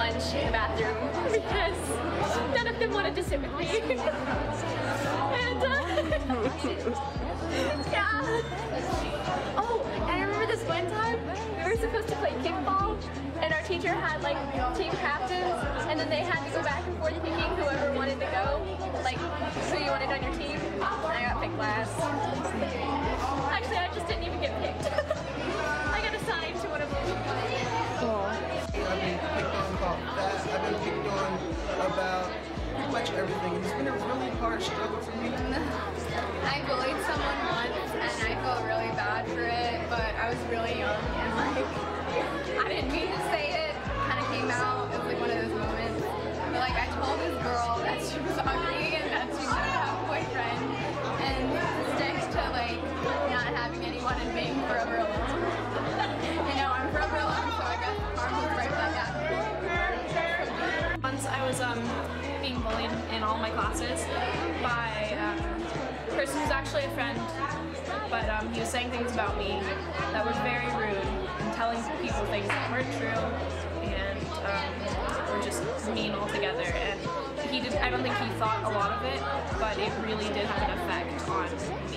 lunch in the bathroom because none of them wanted to sit with me. And yeah. Oh, and I remember this one time we were supposed to play kickball, and our teacher had like team captains, and then they had to go back and forth picking whoever wanted to go, like who you wanted on your team. And I got picked last. Actually, I just didn't even get picked. I got assigned to one of them. Cool. I've been picked on about that. I've been picked on about pretty much everything. It's been a really hard struggle for me. I bullied someone once and I felt really bad for it, but I was really young and like I didn't mean to say it. It kind of came out. It was like one of those moments. But like I told this girl that she was ugly and that she shouldn't have a boyfriend, and sticks to like not having anyone and being forever alone. You know, I'm forever alone, so I guess arms was right back at me. Once I was being bullied in all my classes by a person who's actually a friend, but he was saying things about me that were very rude and telling people things that weren't true and were just mean altogether. And I don't think he thought a lot of it, but it really did have an effect on me.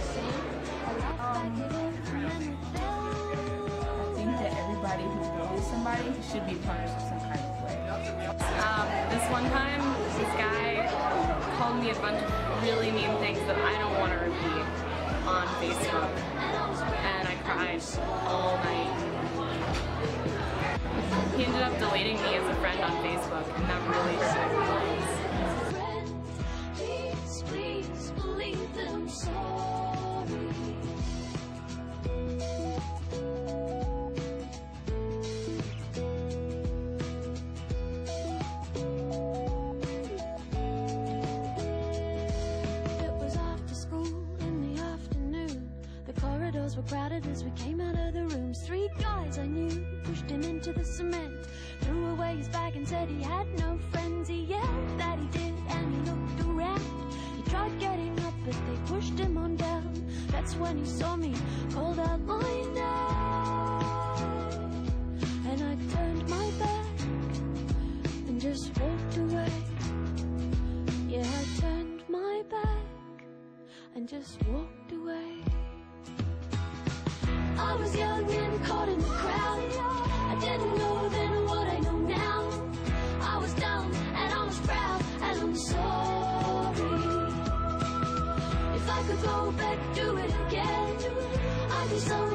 I think that everybody who bullies somebody should be punished in some kind of way. This one time, this guy called me a bunch of really mean things that I don't want to repeat on Facebook, and I cried all night. He ended up deleting me as a friend on Facebook, and that really hurt my feelings. Please believe them sorry. Were crowded as we came out of the rooms. 3 guys I knew pushed him into the cement, threw away his bag and said he had no friends. He yelled that he did and he looked around. He tried getting up but they pushed him on down. That's when he saw me, called out my name, and I turned my back and just walked away. Yeah, I turned my back and just walked away. I was young and caught in the crowd. I didn't know then what I know now. I was down and I was proud, and I'm sorry. If I could go back, do it again, I'd be sorry.